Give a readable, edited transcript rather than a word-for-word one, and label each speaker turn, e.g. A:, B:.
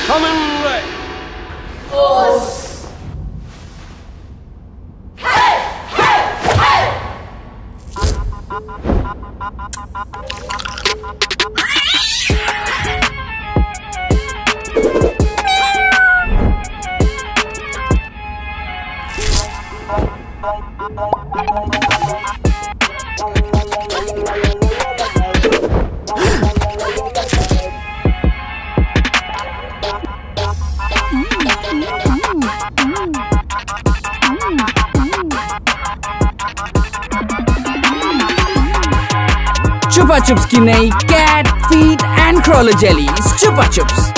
A: Come in right.
B: Os. Hey! Hey! Hey!
C: Chupa Chups की नई cat feet and crawler jellies Chupa Chups।